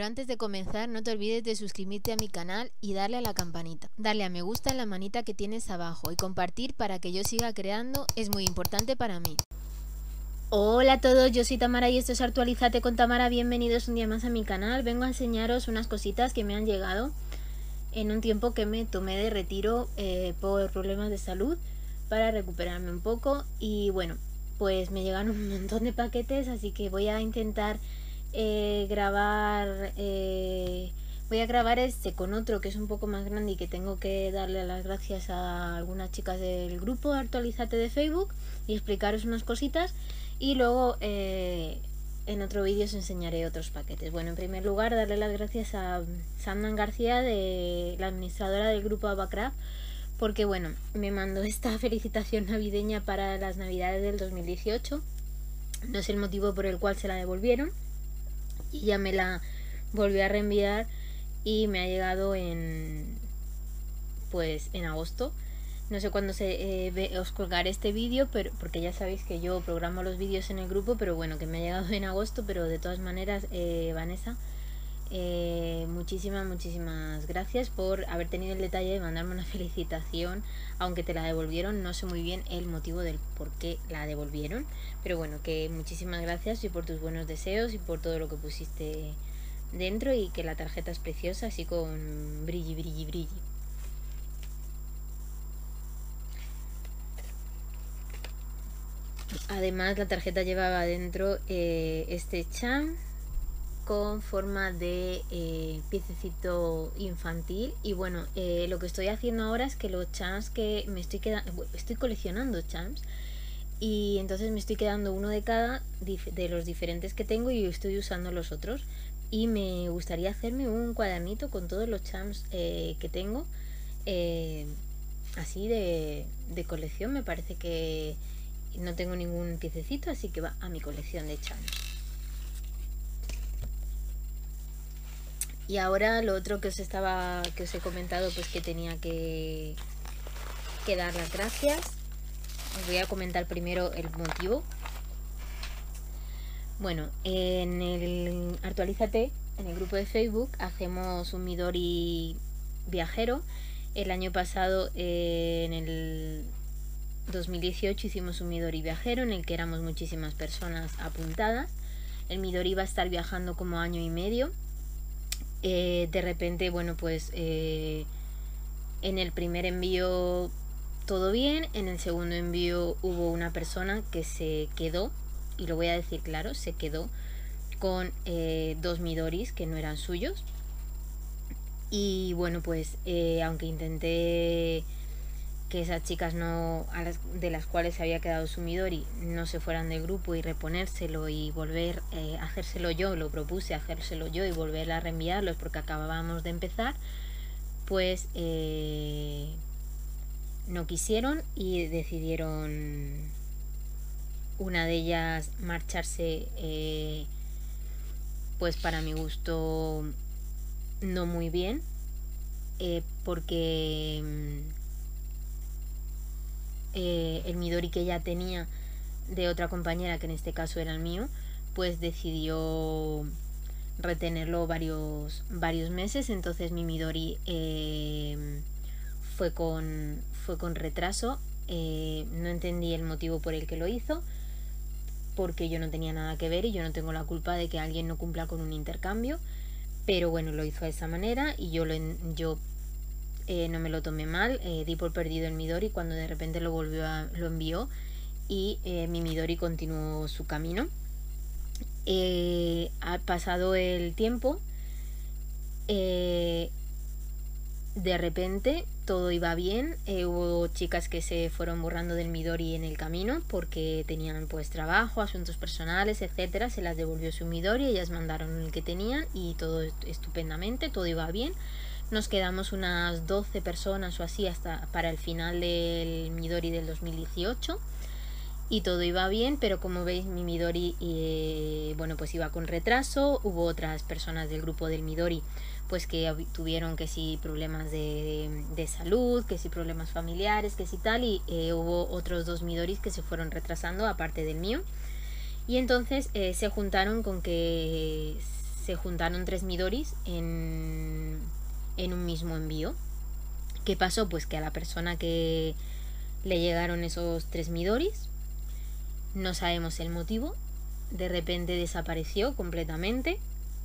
Pero antes de comenzar, no te olvides de suscribirte a mi canal y darle a la campanita. Darle a me gusta en la manita que tienes abajo y compartir para que yo siga creando es muy importante para mí. Hola a todos, yo soy Tamara y esto es Actualízate con Tamara. Bienvenidos un día más a mi canal. Vengo a enseñaros unas cositas que me han llegado en un tiempo que me tomé de retiro por problemas de salud para recuperarme un poco. Y bueno, pues me llegaron un montón de paquetes, así que voy a intentar grabar este con otro que es un poco más grande y que tengo que darle las gracias a algunas chicas del grupo Actualízate de Facebook y explicaros unas cositas, y luego en otro vídeo os enseñaré otros paquetes. Bueno, en primer lugar darle las gracias a Sandan García, de la administradora del grupo Abacraft, porque bueno, me mandó esta felicitación navideña para las navidades del 2018. No es el motivo por el cual se la devolvieron y ya me la volvió a reenviar y me ha llegado en agosto. No sé cuándo os colgaré este vídeo, pero porque ya sabéis que yo programo los vídeos en el grupo, pero bueno, que me ha llegado en agosto. Pero de todas maneras, Vanessa, muchísimas gracias por haber tenido el detalle de mandarme una felicitación, aunque te la devolvieron. No sé muy bien el motivo del por qué la devolvieron, pero bueno, que muchísimas gracias y por tus buenos deseos y por todo lo que pusiste dentro, y que la tarjeta es preciosa, así con brilli. Además, la tarjeta llevaba dentro este cham con forma de piececito infantil. Y bueno, lo que estoy haciendo ahora es que los chams que me estoy coleccionando chams, y entonces me estoy quedando uno de cada de los diferentes que tengo y estoy usando los otros. Y me gustaría hacerme un cuadernito con todos los chams que tengo, así de colección. Me parece que no tengo ningún piececito, así que va a mi colección de chams. Y ahora lo otro que os he comentado, pues que tenía que dar las gracias. Os voy a comentar primero el motivo. Bueno, en el Actualízate, en el grupo de Facebook, hacemos un Midori viajero. El año pasado, en el 2018, hicimos un Midori viajero en el que éramos muchísimas personas apuntadas. El Midori va a estar viajando como año y medio. De repente, bueno, pues en el primer envío todo bien, en el segundo envío hubo una persona que se quedó, y lo voy a decir claro, se quedó con dos Midoris que no eran suyos. Y bueno, pues aunque intenté que esas chicas de las cuales se había quedado su Midori no se fueran del grupo y reponérselo y volver a hacérselo yo, lo propuse hacérselo yo y volver a reenviarlos porque acabábamos de empezar, pues no quisieron y decidieron una de ellas marcharse, pues para mi gusto no muy bien, porque el Midori que ella tenía de otra compañera, que en este caso era el mío, pues decidió retenerlo varios meses. Entonces mi Midori fue con retraso. No entendí el motivo por el que lo hizo, porque yo no tenía nada que ver y yo no tengo la culpa de que alguien no cumpla con un intercambio. Pero bueno, lo hizo de esa manera y yo no me lo tomé mal, di por perdido el Midori cuando de repente lo envió, y mi Midori continuó su camino. Ha pasado el tiempo, de repente todo iba bien. Hubo chicas que se fueron borrando del Midori en el camino porque tenían pues trabajo, asuntos personales, etcétera. Se las devolvió su Midori, ellas mandaron el que tenían y todo estupendamente, todo iba bien. Nos quedamos unas 12 personas o así hasta para el final del Midori del 2018 y todo iba bien, pero como veis mi Midori bueno, pues iba con retraso. Hubo otras personas del grupo del Midori pues que tuvieron que sí problemas de salud, que sí problemas familiares, que sí tal, y hubo otros dos Midoris que se fueron retrasando aparte del mío. Y entonces se juntaron con que se juntaron 3 Midoris en un mismo envío. ¿Qué pasó? Pues que a la persona que le llegaron esos 3 Midoris, no sabemos el motivo, de repente desapareció completamente.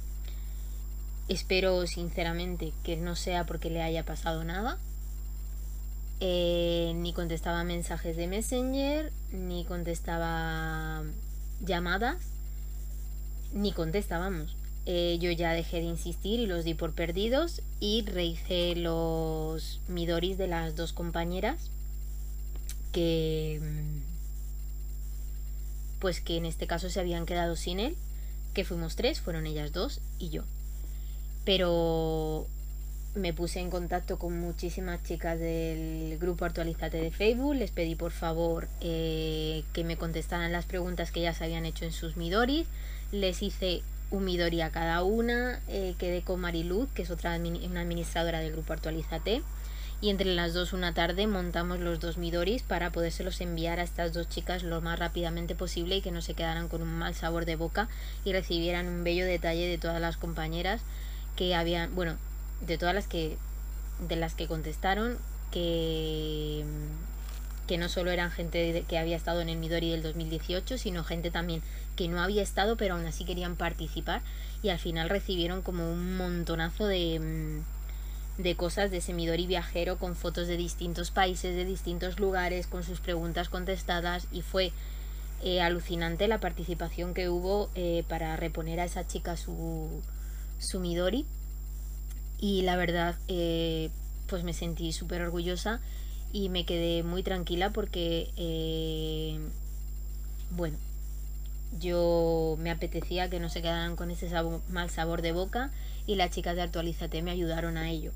Espero sinceramente que no sea porque le haya pasado nada. Ni contestaba mensajes de Messenger, ni contestaba llamadas, ni contestábamos. Yo ya dejé de insistir y los di por perdidos y rehice los Midoris de las 2 compañeras que pues que en este caso se habían quedado sin él, que fuimos 3, fueron ellas 2 y yo. Pero me puse en contacto con muchísimas chicas del grupo Actualízate de Facebook, les pedí por favor que me contestaran las preguntas que ellas habían hecho en sus Midoris, les hice un Midori a cada una, quedé con Mariluz, que es una administradora del grupo Actualízate, y entre las 2 una tarde montamos los 2 Midoris para podérselos enviar a estas 2 chicas lo más rápidamente posible y que no se quedaran con un mal sabor de boca y recibieran un bello detalle de todas las compañeras que habían, bueno, de todas de las que contestaron, que no solo eran gente que había estado en el Midori del 2018, sino gente también que no había estado pero aún así querían participar, y al final recibieron como un montonazo de cosas de ese Midori viajero con fotos de distintos países, de distintos lugares, con sus preguntas contestadas, y fue alucinante la participación que hubo para reponer a esa chica su Midori. Y la verdad, pues me sentí súper orgullosa y me quedé muy tranquila porque, bueno, yo me apetecía que no se quedaran con ese mal sabor de boca, y las chicas de Actualízate me ayudaron a ello.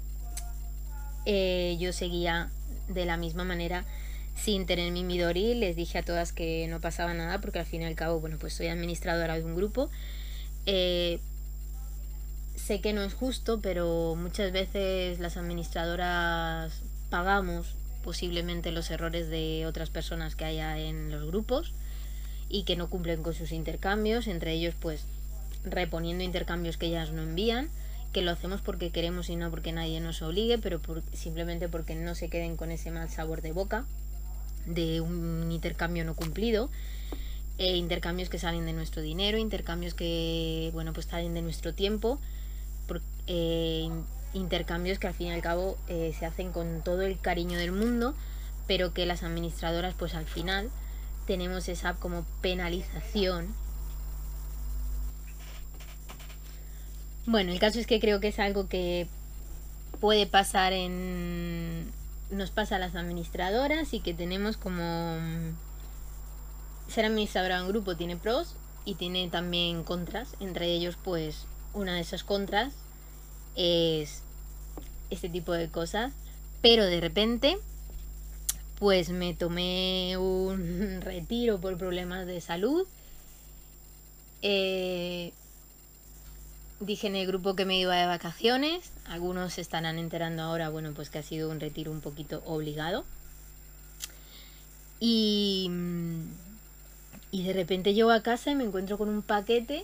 Yo seguía de la misma manera sin tener mi Midori, les dije a todas que no pasaba nada porque al fin y al cabo, bueno, pues soy administradora de un grupo. Sé que no es justo, pero muchas veces las administradoras pagamos posiblemente los errores de otras personas que haya en los grupos y que no cumplen con sus intercambios, entre ellos pues reponiendo intercambios que ellas no envían, que lo hacemos porque queremos y no porque nadie nos obligue, pero simplemente porque no se queden con ese mal sabor de boca de un intercambio no cumplido. Intercambios que salen de nuestro dinero, intercambios que, bueno, pues salen de nuestro tiempo, intercambios que al fin y al cabo se hacen con todo el cariño del mundo, pero que las administradoras pues al final tenemos esa como penalización. Bueno, el caso es que creo que es algo que puede pasar nos pasa a las administradoras, y que tenemos como ser administradora de un grupo tiene pros y tiene también contras. Entre ellos pues una de esas contras es este tipo de cosas, pero de repente pues me tomé un retiro por problemas de salud. Dije en el grupo que me iba de vacaciones, algunos se estarán enterando ahora, bueno, pues que ha sido un retiro un poquito obligado. Y de repente llego a casa y me encuentro con un paquete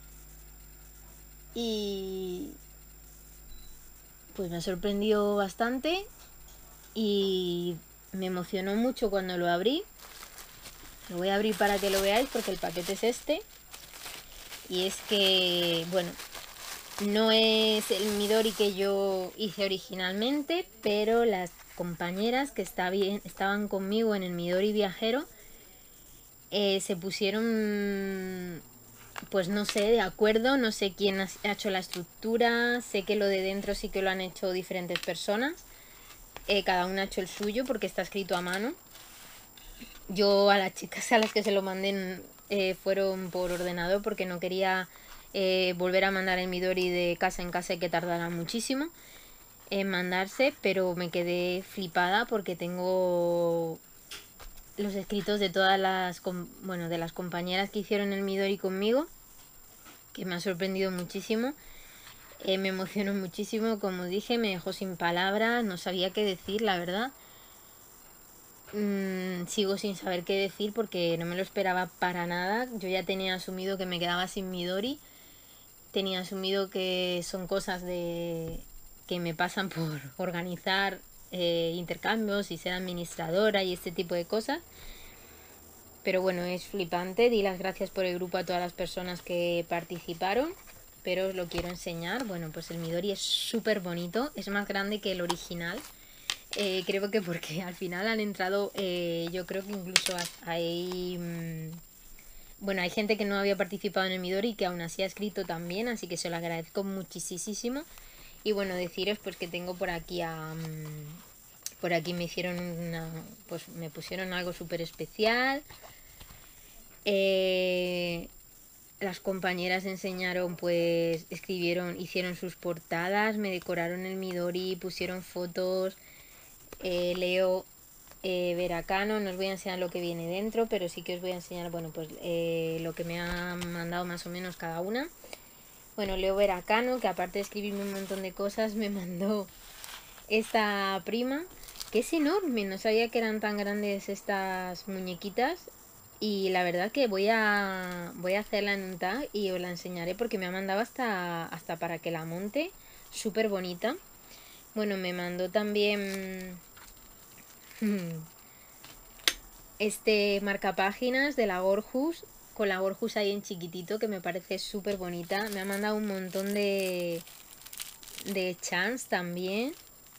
y pues me sorprendió bastante y me emocionó mucho cuando lo abrí. Lo voy a abrir para que lo veáis porque el paquete es este. Y es que, bueno, no es el Midori que yo hice originalmente, pero las compañeras que estaban conmigo en el Midori viajero se pusieron, pues no sé, de acuerdo. No sé quién ha hecho la estructura, sé que lo de dentro sí que lo han hecho diferentes personas. Cada una ha hecho el suyo porque está escrito a mano. Yo a las chicas a las que se lo mandé fueron por ordenador porque no quería volver a mandar el Midori de casa en casa y que tardara muchísimo en mandarse, pero me quedé flipada porque tengo los escritos de todas de las compañeras que hicieron el Midori conmigo, que me ha sorprendido muchísimo. Me emocionó muchísimo, como dije, me dejó sin palabras, no sabía qué decir, la verdad. Sigo sin saber qué decir porque no me lo esperaba para nada. Yo ya tenía asumido que me quedaba sin Midori tenía asumido que son cosas que me pasan por organizar intercambios y ser administradora y este tipo de cosas. Pero bueno, es flipante. Di las gracias por el grupo a todas las personas que participaron, pero os lo quiero enseñar. Bueno, pues el Midori es súper bonito, es más grande que el original. Creo que porque al final han entrado, yo creo que incluso hay... bueno, hay gente que no había participado en el Midori y que aún así ha escrito también, así que se lo agradezco muchísimo. Y bueno, deciros pues que tengo por aquí por aquí me hicieron pues me pusieron algo súper especial. Las compañeras enseñaron, pues escribieron, hicieron sus portadas, me decoraron el Midori, pusieron fotos. Leo Veracano, no os voy a enseñar lo que viene dentro, pero sí que os voy a enseñar, bueno, pues lo que me han mandado más o menos cada una. Bueno, Leo Veracano, que aparte de escribirme un montón de cosas, me mandó esta prima, que es enorme, no sabía que eran tan grandes estas muñequitas. Y la verdad que voy a hacerla en un tag y os la enseñaré porque me ha mandado hasta para que la monte, súper bonita. Bueno, me mandó también este marcapáginas de la Gorjus, con la Gorjus ahí en chiquitito, que me parece súper bonita. Me ha mandado un montón de chants también.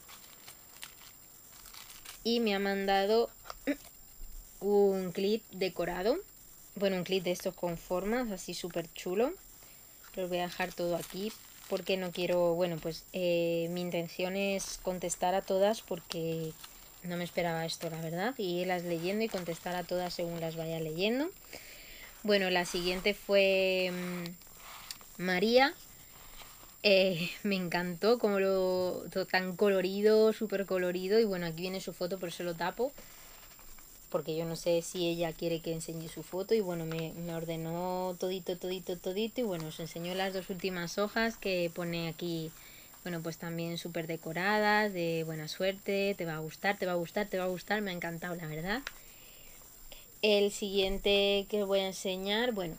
Y me ha mandado un clip decorado. Bueno, un clip de estos con formas, así súper chulo. Los voy a dejar todo aquí porque no quiero... Bueno, pues mi intención es contestar a todas porque no me esperaba esto, la verdad. Y irlas leyendo y contestar a todas según las vaya leyendo. Bueno, la siguiente fue María. Me encantó como todo tan colorido, súper colorido. Y bueno, aquí viene su foto, por eso lo tapo. Porque yo no sé si ella quiere que enseñe su foto. Y bueno, me ordenó todito. Y bueno, os enseñó las dos últimas hojas que pone aquí. Bueno, pues también súper decoradas, de buena suerte, te va a gustar, te va a gustar, te va a gustar. Me ha encantado, la verdad. El siguiente que os voy a enseñar, bueno,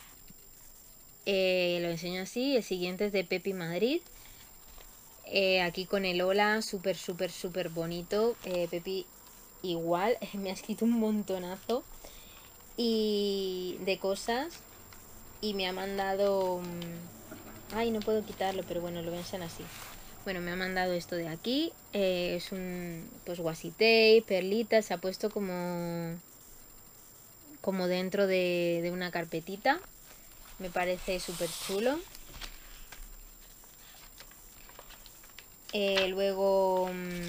lo enseño así. El siguiente es de Pepi Madrid. Aquí con el hola, súper bonito. Pepi igual, me ha escrito un montonazo y de cosas y me ha mandado... ay, no puedo quitarlo, pero bueno, lo voy a enseñar así. Bueno, me ha mandado esto de aquí. Es un pues washi tape, perlitas, se ha puesto como dentro de una carpetita. Me parece súper chulo. Luego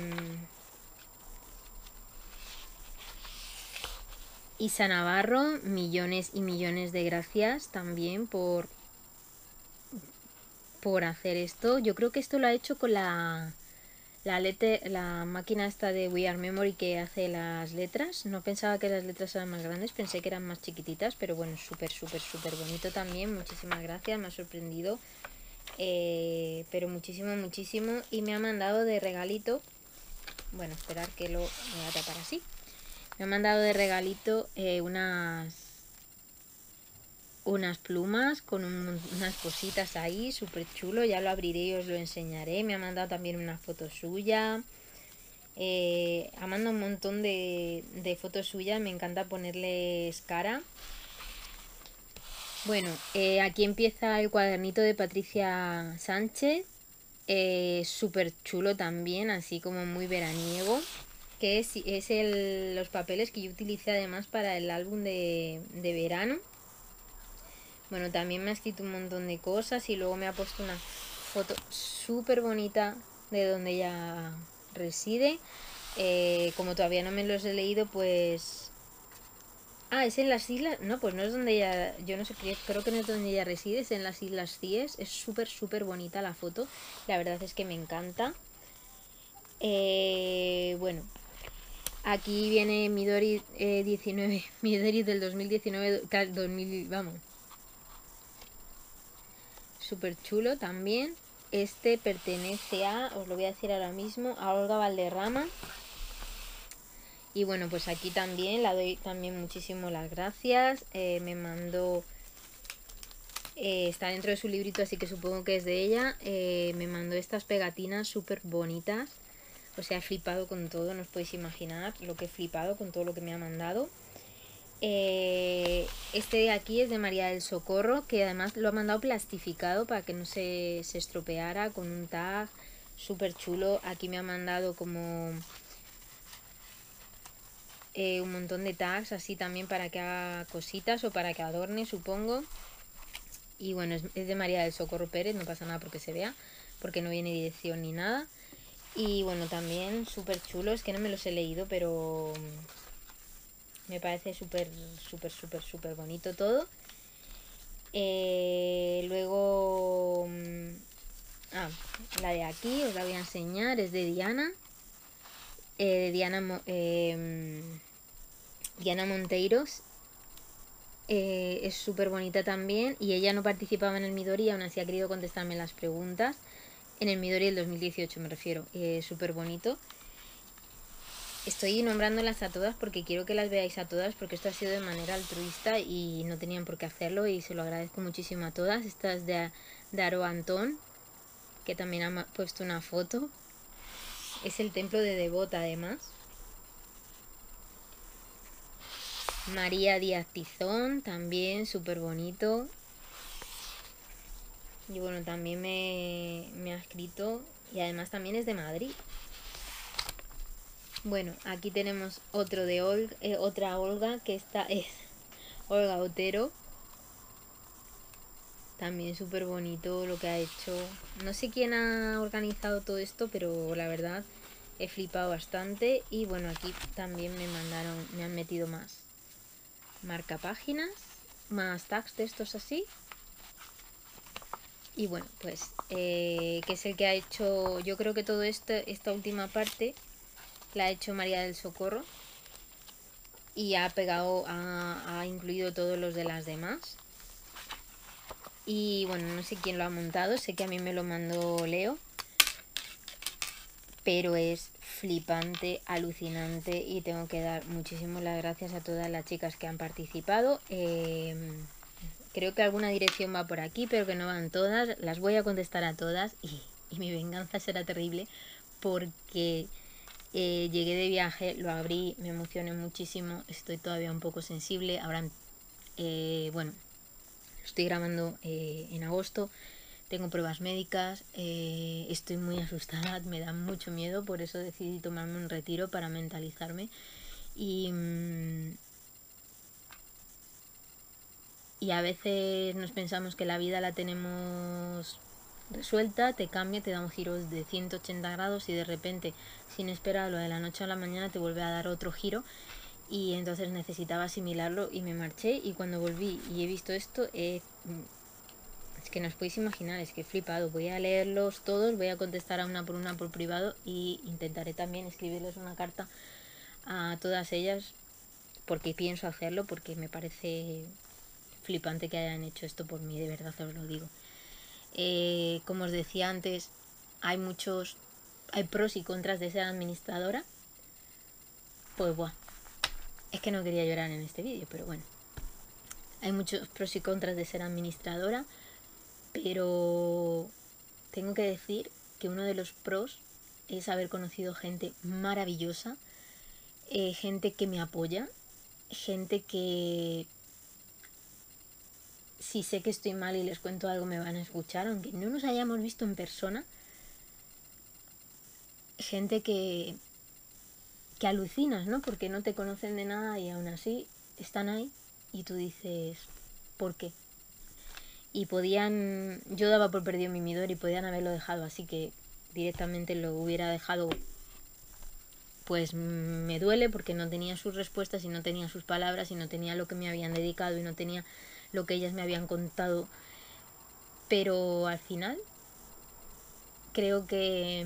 Isa Navarro, millones y millones de gracias también por hacer esto. Yo creo que esto lo ha hecho con la máquina esta de We Are Memory que hace las letras. No pensaba que las letras eran más grandes, pensé que eran más chiquititas, pero bueno, súper bonito también. Muchísimas gracias, me ha sorprendido. Pero muchísimo. Y me ha mandado de regalito, bueno, esperar que lo voy a tapar así. Me ha mandado de regalito unas plumas con unas cositas ahí, súper chulo. Ya lo abriré y os lo enseñaré. Me ha mandado también una foto suya. Ha mandado un montón de fotos suyas. Me encanta ponerles cara. Bueno, aquí empieza el cuadernito de Patricia Sánchez. Súper chulo también, así como muy veraniego. Que es los papeles que yo utilicé además para el álbum de verano. Bueno, también me ha escrito un montón de cosas y luego me ha puesto una foto súper bonita de donde ella reside. Como todavía no me los he leído, pues... ah, es en las islas... no, pues no es donde ella... yo no sé, creo que no es donde ella reside, es en las Islas Cíes. Es súper bonita la foto. La verdad es que me encanta. Bueno, aquí viene Midori 19, Midori del 2019, vamos. Súper chulo también. Este pertenece os lo voy a decir ahora mismo, a Olga Valderrama. Y bueno, pues aquí también la doy también muchísimo las gracias. Me mandó está dentro de su librito, así que supongo que es de ella. Me mandó estas pegatinas súper bonitas. O sea, he flipado con todo, no os podéis imaginar lo que he flipado con todo lo que me ha mandado. Este de aquí es de María del Socorro, que además lo ha mandado plastificado para que no se estropeara, con un tag súper chulo. Aquí me ha mandado como un montón de tags así también para que haga cositas o para que adorne, supongo. Y bueno, es de María del Socorro Pérez, no pasa nada porque se vea, porque no viene dirección ni nada. Y bueno, también súper chulo, es que no me los he leído, pero me parece súper, súper, súper, súper bonito todo. Luego, la de aquí os la voy a enseñar, es de Diana. Diana Monteiros. Es súper bonita también y ella no participaba en el Midori y aún así ha querido contestarme las preguntas. En el Midori del 2018 me refiero. Súper bonito. Estoy nombrándolas a todas porque quiero que las veáis a todas, porque esto ha sido de manera altruista y no tenían por qué hacerlo y se lo agradezco muchísimo a todas. Esta es de Aro Antón, que también ha puesto una foto. Es el templo de Devota además. María Díaz Tizón, también súper bonito. Y bueno, también me ha escrito y además también es de Madrid. Bueno, aquí tenemos otro de otra Olga, que esta es Olga Otero. También súper bonito lo que ha hecho. No sé quién ha organizado todo esto, pero la verdad he flipado bastante. Y bueno, aquí también me han metido más marcapáginas, más tags de estos así. Y bueno, pues que es el que ha hecho, yo creo que todo esto, esta última parte la ha hecho María del Socorro y ha incluido todos los de las demás. Y bueno, no sé quién lo ha montado, sé que a mí me lo mandó Leo, pero es flipante, alucinante y tengo que dar muchísimas las gracias a todas las chicas que han participado. Creo que alguna dirección va por aquí, pero que no van todas. Las voy a contestar a todas y mi venganza será terrible porque llegué de viaje, lo abrí, me emocioné muchísimo, estoy todavía un poco sensible. Ahora, bueno, estoy grabando en agosto, tengo pruebas médicas, estoy muy asustada, me da mucho miedo, por eso decidí tomarme un retiro para mentalizarme. Y a veces nos pensamos que la vida la tenemos resuelta, te cambia, te da un giro de 180 grados y de repente, sin esperarlo, de la noche a la mañana te vuelve a dar otro giro y entonces necesitaba asimilarlo y me marché. Y cuando volví y he visto esto, es que no os podéis imaginar, es que he flipado. Voy a leerlos todos, voy a contestar a una por privado y intentaré también escribirles una carta a todas ellas porque pienso hacerlo, porque me parece flipante que hayan hecho esto por mí, de verdad os lo digo. Como os decía antes, hay pros y contras de ser administradora. Pues bueno, es que no quería llorar en este vídeo, pero bueno, hay muchos pros y contras de ser administradora, pero tengo que decir que uno de los pros es haber conocido gente maravillosa, gente que me apoya, gente que si sé que estoy mal y les cuento algo me van a escuchar, aunque no nos hayamos visto en persona. Gente que alucinas, ¿no? Porque no te conocen de nada y aún así están ahí y tú dices, ¿por qué? Y yo daba por perdido mi Midori y podían haberlo dejado, así que directamente lo hubiera dejado. Pues me duele porque no tenía sus respuestas y no tenía sus palabras y no tenía lo que me habían dedicado y no tenía lo que ellas me habían contado. Pero al final creo que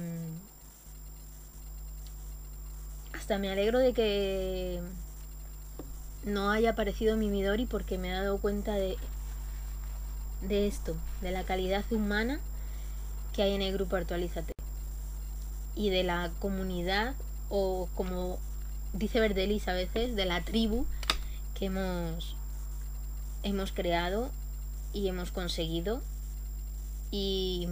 hasta me alegro de que no haya aparecido mi Midori porque me he dado cuenta de esto, de la calidad humana que hay en el grupo Actualízate y de la comunidad, o como dice Verdelis a veces, de la tribu que hemos creado y hemos conseguido. Y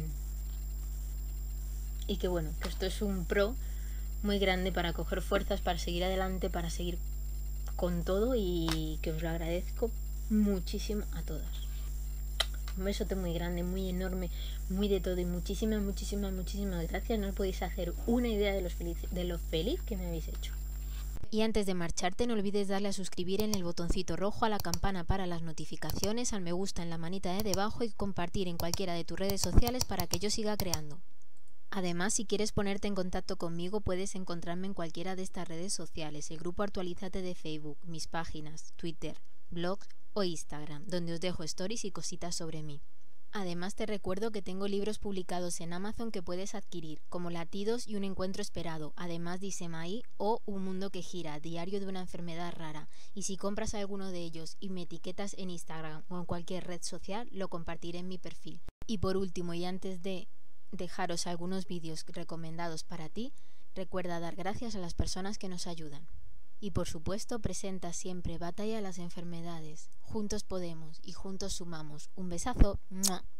que bueno, que esto es un pro muy grande para coger fuerzas, para seguir adelante, para seguir con todo, y que os lo agradezco muchísimo a todas. Un besote muy grande, muy enorme, muy de todo, y muchísimas gracias. No os podéis hacer una idea de lo feliz que me habéis hecho. Y antes de marcharte, no olvides darle a suscribir en el botoncito rojo, a la campana para las notificaciones, al me gusta en la manita de debajo y compartir en cualquiera de tus redes sociales para que yo siga creando. Además, si quieres ponerte en contacto conmigo, puedes encontrarme en cualquiera de estas redes sociales, el grupo Actualízate de Facebook, mis páginas, Twitter, blog o Instagram, donde os dejo stories y cositas sobre mí. Además, te recuerdo que tengo libros publicados en Amazon que puedes adquirir, como Latidos y Un encuentro esperado, además de Isemaí o Un mundo que gira, diario de una enfermedad rara. Y si compras alguno de ellos y me etiquetas en Instagram o en cualquier red social, lo compartiré en mi perfil. Y por último, y antes de dejaros algunos vídeos recomendados para ti, recuerda dar gracias a las personas que nos ayudan. Y por supuesto, presenta siempre Batalla a las enfermedades. Juntos podemos y juntos sumamos. Un besazo. ¡Mua!